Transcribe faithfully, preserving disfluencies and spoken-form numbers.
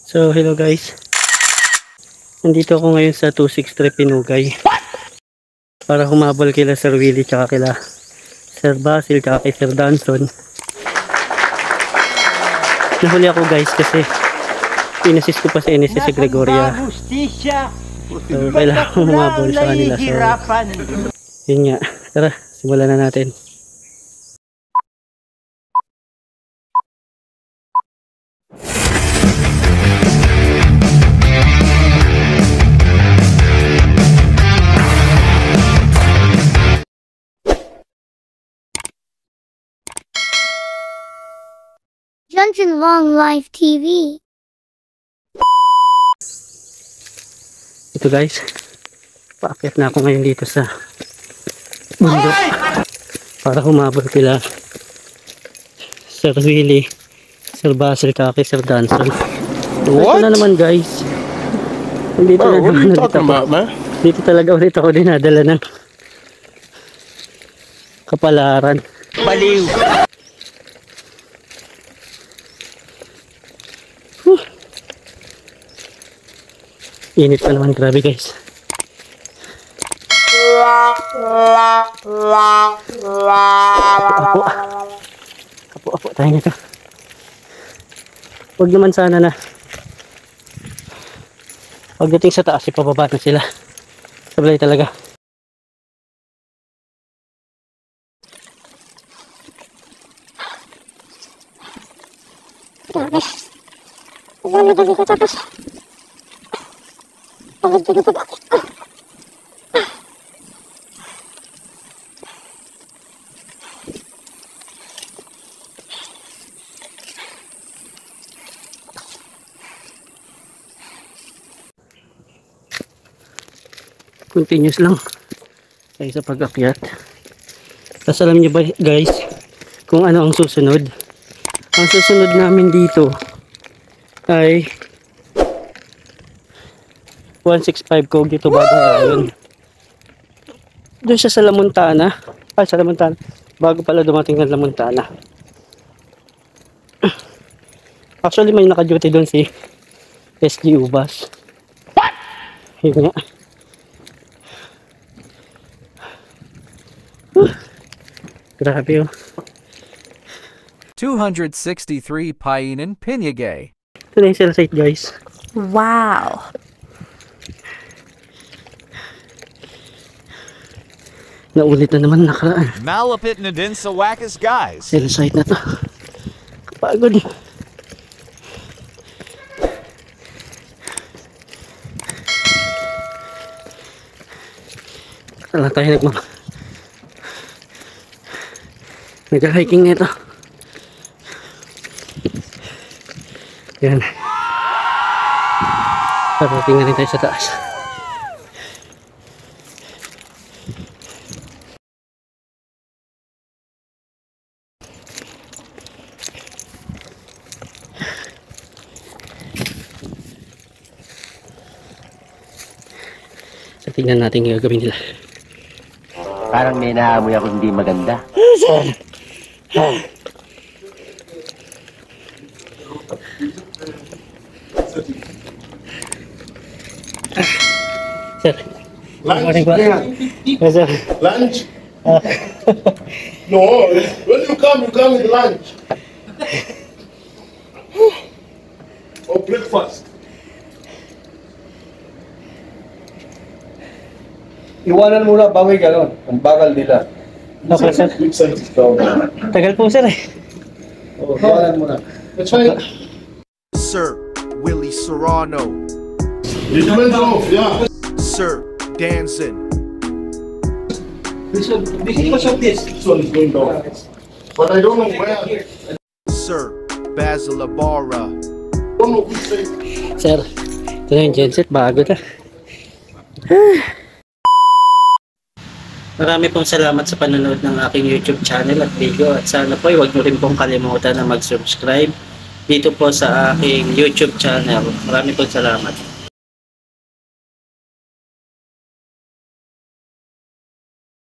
So hello guys, nandito ako ngayon sa two sixty-three Pinugay para humabol kila Sir Willy tsaka kila Sir Basil tsaka kay Sir Danson. Nahuli ako guys kasi inassist ko pa sa N S S si Gregoria, so kailangan ko humabol sa kanila. So yun nga, tara simulan na natin. Junction Long Life T V. Ito guys, paakyat na ako ngayon dito sa bundok para humabol kila Sir Willy, Sir Basil kaki Sir Danson. Ito na naman guys, dito na naman ulit ako. Dito talaga ulit ako dinadala ng kapalaran. Baliw! Init pa naman, grabe guys. Apo, apo, apo tayo nito. Huwag naman sana na pagdating sa taas, ipababa na sila. Sablay talaga. Grabe. Ang dami ko tapos. Pagod ko na pag-akit ko. Continuous lang tayo sa pag-akyat. Tapos alam nyo ba guys kung ano ang susunod? Ang susunod namin dito ay one sixty-five kog dito bagong ngayon. Doon siya sa Lamontana. Ay, sa Lamontana. Bago pala dumating ng Lamontana. Actually, may naka-duty doon si S G Ubas. What? Yun nga. Uh, grabe oh. two sixty-three Paenaan Pinugay. Ito na yung Cellsite guys. Wow. Naulit na naman nakaraan. Malapit na din sa wakas guys. Cellsite na to. Kapagod. Sala tayo nagmama. Nag-hiking na ito. Yan. Parating na rin tayo sa taas. So, tingnan natin yung gagawin nila. Parang may naamoy ako hindi maganda. Sir! Sir. Lunch? Yes, sir. Lunch? No, when you come, you come with lunch. Or breakfast. Iwanan muna bawi gano'n. Ang bagal nila. Okay, sir. Big sense is down. Tagal po, sir eh. Oh, iwanan muna. That's why. Sir.willy Serrano. It depends off, yeah. Sir Danson. This one, because of this. This one is going down. But I don't know where. Sir Basil ibarra. I don't know which side. Sir, ito na yung genset. Bago na. Marami pong salamat sa panonood ng aking YouTube channel at video. At sana po ay huwag nyo rin pong kalimutan na mag-subscribe dito po sa aking YouTube channel. Marami pong salamat.